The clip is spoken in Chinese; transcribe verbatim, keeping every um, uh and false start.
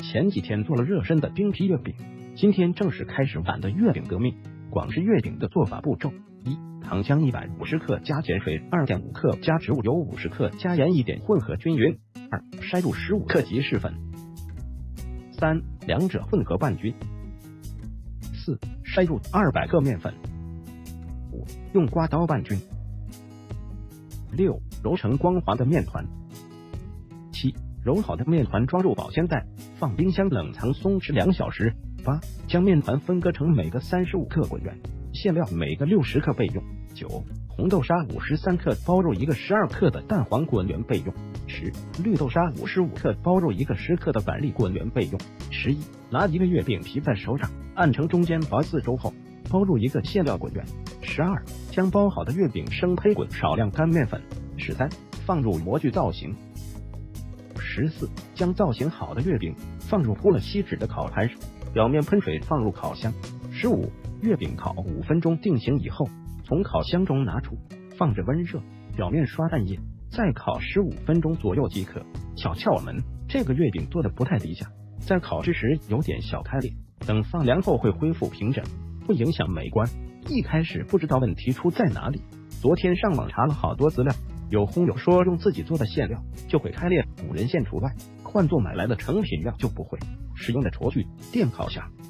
前几天做了热身的冰皮月饼，今天正式开始版的月饼革命。广式月饼的做法步骤：一、糖浆一百五十克加碱水 二点五 克加植物油五十克加盐一点混合均匀。二、筛入十五克即释粉。三、两者混合拌均。四、筛入二百克面粉。五、用刮刀拌均。六、揉成光滑的面团。七、揉好的面团装入保鲜袋，放冰箱冷藏松弛两小时。八、将面团分割成每个三十五克滚圆，馅料每个六十克备用。九、红豆沙五十三克包入一个十二克的蛋黄滚圆备用。十、绿豆沙五十五克包入一个十克的板栗滚圆备用。十一、拿一个月饼皮在手掌按成中间薄四周后，包入一个馅料滚圆。十二、将包好的月饼生胚滚少量干面粉。十三、放入模具造型。十四、将造型好的月饼放入铺了锡纸的烤盘上，表面喷水放入烤箱。十五、月饼烤五分钟定型以后，从烤箱中拿出，放着温热，表面刷蛋液，再烤十五分钟左右即可。小窍门，这个月饼做的不太理想，在烤制时有点小开裂，等放凉后会恢复平整，不影响美观。一开始不知道问题出在哪里，昨天上网查了好多资料，有烘友说用自己做的馅料就会开裂，五仁馅除外，换做买来的成品料就不会。使用的厨具电烤箱。